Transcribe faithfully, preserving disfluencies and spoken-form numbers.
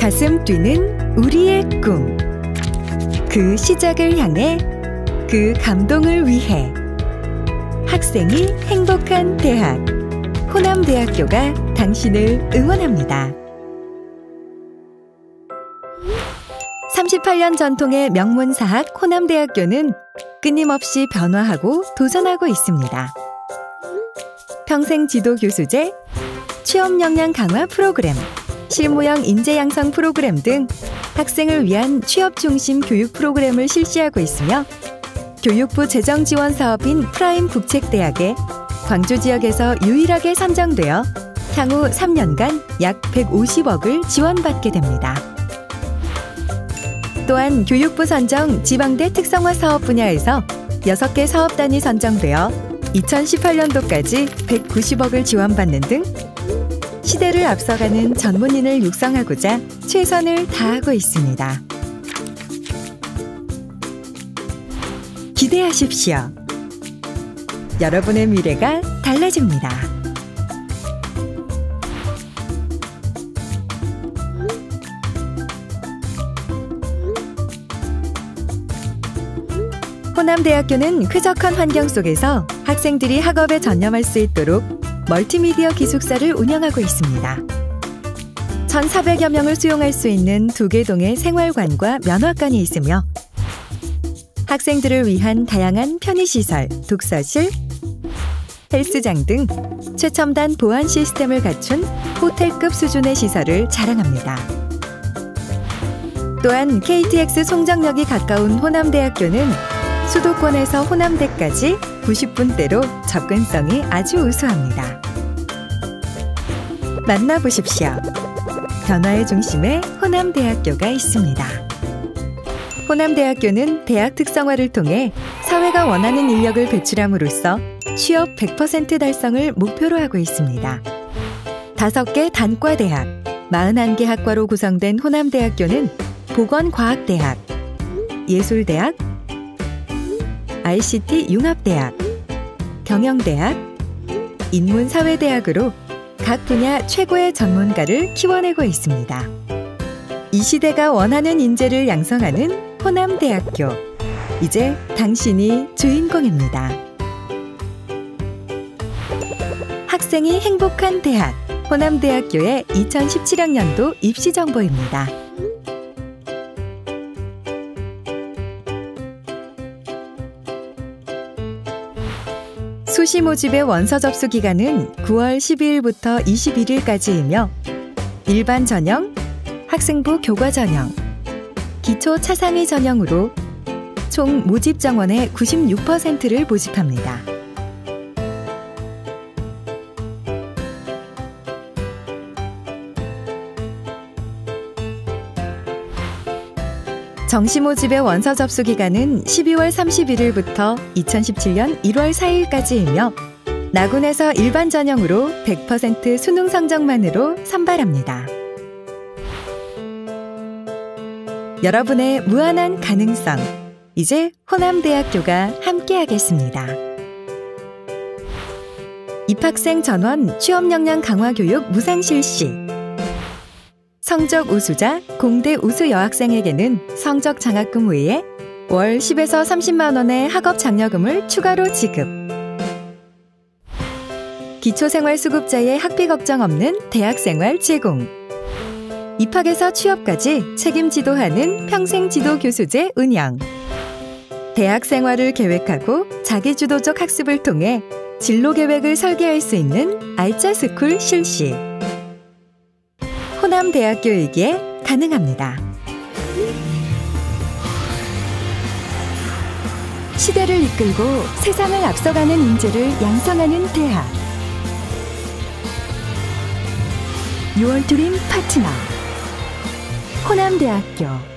가슴 뛰는 우리의 꿈. 그 시작을 향해, 그 감동을 위해. 학생이 행복한 대학. 호남대학교가 당신을 응원합니다. 삼십팔 년 전통의 명문사학 호남대학교는 끊임없이 변화하고 도전하고 있습니다. 평생 지도 교수제, 취업 역량 강화 프로그램, 실무형 인재 양성 프로그램 등 학생을 위한 취업 중심 교육 프로그램을 실시하고 있으며, 교육부 재정 지원 사업인 프라임 국책대학에 광주 지역에서 유일하게 선정되어 향후 삼 년간 약 백오십억을 지원받게 됩니다. 또한 교육부 선정 지방대 특성화 사업 분야에서 여섯 개 사업단이 선정되어 이천십팔 년도까지 백구십억을 지원받는 등 시대를 앞서가는 전문인을 육성하고자 최선을 다하고 있습니다. 기대하십시오. 여러분의 미래가 달라집니다. 호남대학교는 쾌적한 환경 속에서 학생들이 학업에 전념할 수 있도록 멀티미디어 기숙사를 운영하고 있습니다. 천사백여 명을 수용할 수 있는 두 개 동의 생활관과 면화관이 있으며, 학생들을 위한 다양한 편의시설, 독서실, 헬스장 등 최첨단 보안 시스템을 갖춘 호텔급 수준의 시설을 자랑합니다. 또한 케이티엑스 송정역이 가까운 호남대학교는 수도권에서 호남대까지 구십 분대로 접근성이 아주 우수합니다. 만나보십시오. 변화의 중심에 호남대학교가 있습니다. 호남대학교는 대학 특성화를 통해 사회가 원하는 인력을 배출함으로써 취업 백 퍼센트 달성을 목표로 하고 있습니다. 다섯 개 단과대학, 사십일 개 학과로 구성된 호남대학교는 보건과학대학, 예술대학, 아이씨티 융합대학, 경영대학, 인문사회대학으로 각 분야 최고의 전문가를 키워내고 있습니다. 이 시대가 원하는 인재를 양성하는 호남대학교. 이제 당신이 주인공입니다. 학생이 행복한 대학. 호남대학교의 이천십칠 학년도 입시 정보입니다. 수시 모집의 원서 접수 기간은 구월 십이일부터 이십일일까지이며 일반 전형, 학생부 교과 전형, 기초 차상위 전형으로 총 모집 정원의 구십육 퍼센트를 모집합니다. 정시 모집의 원서 접수 기간은 십이월 삼십일일부터 이천십칠년 일월 사일까지이며 나군에서 일반 전형으로 백 퍼센트 수능 성적만으로 선발합니다. 여러분의 무한한 가능성. 이제 호남대학교가 함께하겠습니다. 입학생 전원 취업 역량 강화 교육 무상 실시. 성적 우수자, 공대 우수 여학생에게는 성적 장학금 외에 월 십에서 삼십만 원의 학업 장려금을 추가로 지급. 기초생활수급자의 학비 걱정 없는 대학생활 제공. 입학에서 취업까지 책임지도하는 평생지도교수제 운영. 대학생활을 계획하고 자기주도적 학습을 통해 진로계획을 설계할 수 있는 알짜스쿨 실시. 호남대학교이기에 가능합니다. 시대를 이끌고 세상을 앞서가는 인재를 양성하는 대학. 유월 드림 파트너 호남대학교.